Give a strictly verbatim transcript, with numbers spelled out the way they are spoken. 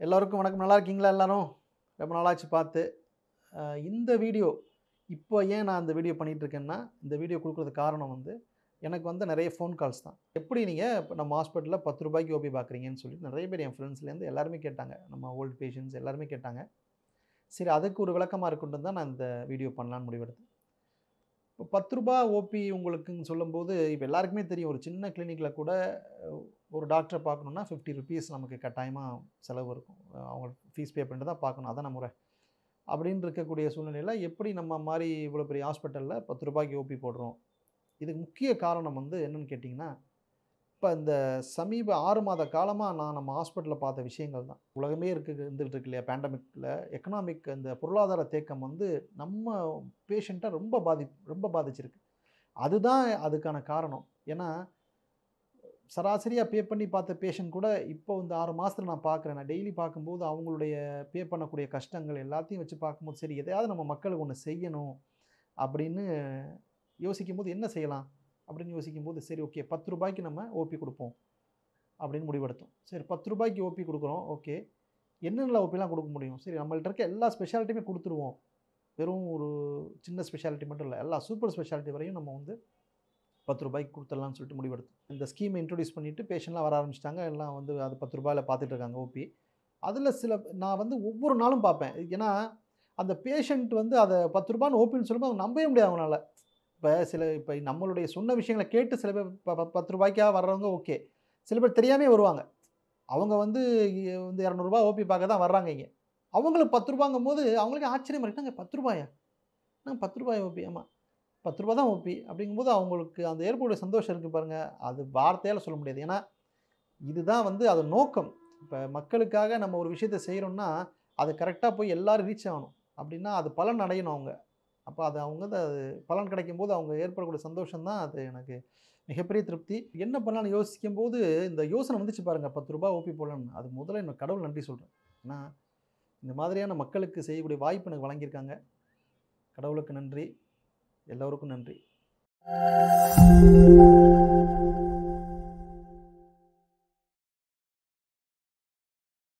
எல்லாருக்கும் வணக்கம். நல்லா இருக்கீங்களா எல்லாரும்? ரொம்ப நாளாச்சு பார்த்து. அ இந்த வீடியோ இப்போ ஏன் நான் இந்த வீடியோ பண்ணிட்டு இருக்கேன்னா, இந்த வீடியோ குடுக்குறதுக்கு காரணம் வந்து, எனக்கு வந்த நெறைய ஃபோன் கால்ஸ் தான். எப்படி நீங்க இப்ப நம்ம ஹாஸ்பிட்டல்ல ரூ. பத்து ஓபி பார்க்குறீங்கன்னு சொல்லி நெறைய பேர் என் ஃப்ரெண்ட்ஸ்லேருந்து எல்லாருமே கேட்டாங்க. நம்ம ஓல்ட் பேஷண்ட்ஸ் எல்லாருமே கேட்டாங்க. சரி அதுக்கு ஒரு விளக்கமா இருக்கட்டும்னு தான் நான் இந்த வீடியோ பண்ணலான்னு முடிவெடுத்தேன். இப்போ ரூ. பத்து ஓபி உங்களுக்குன்னு சொல்லும்போது, இப்ப எல்லாருக்குமே தெரியும். ஒரு சின்ன கிளினிக்ல கூட ஒரு டாக்டர பார்க்கணும்னா ரூ. ஐம்பது நமக்கு கட்டாயமா செலவு இருக்கும். அவங்க ஃபீஸ் பே பண்ணிட்டு தான் பார்க்கணும். அதான முறை. அப்படின்னு இருக்கக்கூடிய சூழ்நிலையில எப்படி நம்ம மாரி இவ்வளோ பெரிய ஹாஸ்பிட்டல்ல ரூ. பத்து ஓபி போடுறோம்? இதுக்கு முக்கிய காரணம் வந்து என்னன்னு கேட்டீங்கன்னா, இப்ப இந்த சமீப ஆறு மாத காலமா நான் நம்ம ஹாஸ்பிட்டல்ல பார்த்த விஷயங்கள் தான். உலகமே இருக்கு இருந்துட்டு இருக்கு இல்லையா? பேண்டமிக்ல எக்கனாமிக் அந்த பொருளாதார தேக்கம் வந்து நம்ம பேஷண்ட்ட ரொம்ப பாதி ரொம்ப பாதிச்சிருக்கு. அதுதான் அதுக்கான காரணம். ஏன்னா, சராசரியா பே பண்ணி பார்த்த பேஷண்ட் கூட இப்போ இந்த ஆறு மாசத்துல நான் பார்க்குறேன். நான் டெய்லி பார்க்கும்போது அவங்களுடைய பே பண்ணக்கூடிய கஷ்டங்கள் எல்லாத்தையும் வச்சு பார்க்கும்போது, சரி எதையாவது நம்ம மக்களுக்கு ஒண்ணு செய்யணும் அப்படின்னு யோசிக்கும்போது என்ன செய்யலாம்? அப்படின்னு யோசிக்கும்போது, சரி ஓகே ரூ. 10க்கு நம்ம ஓபி குடுப்போம் அப்படின்னு முடிவெடுத்தோம். சரி ரூ. 10க்கு ஓபி குடுக்குறோம். ஓகே. என்னென்ன ஓபிலாம் குடுக்க முடியும்? சரி நம்மள்ட்ட இருக்க எல்லா ஸ்பெஷாலிட்டியுமே குடுத்துருவோம். வெறும் ஒரு சின்ன ஸ்பெஷாலிட்டி மட்டும் இல்ல. எல்லா சூப்பர் ஸ்பெஷாலிட்டி வரையும் நம்ம வந்து ரூ. 10க்கு குடுத்துடலாம்னு சொல்லிட்டு முடிவெடுத்தோம். இந்த ஸ்கீம் இன்ட்ரோடியூஸ் பண்ணிட்டு பேஷண்ட்லாம் வர ஆரம்பிச்சுட்டாங்க. எல்லாம் வந்து அது ரூ. 10ல பார்த்துட்டு இருக்காங்க ஓபி. அதுல சில நான் வந்து ஒவ்வொரு நாளும் பார்ப்பேன். ஏன்னா, அந்த பேஷண்ட் வந்து அத ரூ. 10ன்னு ஓபின்னு சொல்லும்போது அவங்க நம்பவே முடியாது அவங்கனால. இப்ப சில இப்ப நம்மளுடைய சொன்ன விஷயங்கள கேட்டு சில பேர் ப ப ரூ. 10க்கா வர்றவங்க ஓகே. சில பேர் தெரியாமயே வருவாங்க. அவங்க வந்து இ வந்து ரூ. இருநூறு ஓபி பார்க்க தான் வர்றாங்க இங்க. அவங்களுக்கு ரூ. 10ங்கும்போது அவங்களுக்கே ஆச்சரியமா இருக்கு. என்னங்க ரூ. 10யா? என்னங்க ரூ. பத்து ஓபி? ஆமா. ரூ. பத்து தான் ஓபி. அப்படிங்கும்போது அவங்களுக்கு அந்த ஏற்படக்கூடிய சந்தோஷம் இருக்கு பாருங்க. அது வார்த்தையால சொல்ல முடியாது. ஏன்னா, இதுதான் வந்து அது நோக்கம். இப்ப மக்களுக்காக நம்ம ஒரு விஷயத்த செய்றோம்னா, அது கரெக்ட்டா போய் எல்லாரும் ரீச் ஆகணும். அப்படின்னா, அது பலன் அடையணும் அவங்க. அப்ப அது அவங்க வந்து அது பலன் கிடைக்கும்போது அவங்க ஏற்படக்கூடிய சந்தோஷம் தான் அது எனக்கு மிகப்பெரிய திருப்தி. என்ன பண்ணலாம்னு யோசிக்கும்போது, இந்த யோசனை வந்துச்சு பாருங்க ரூ. பத்து ஓபி போடலாம்னு. அது முதல்ல நான் கடவுள் நன்றி சொல்றேன். ஏன்னா, இந்த மாதிரியான மக்களுக்கு செய்யக்கூடிய வாய்ப்பு எனக்கு வழங்கியிருக்காங்க. கடவுளுக்கு நன்றி. எல்லோருக்கும் நன்றி.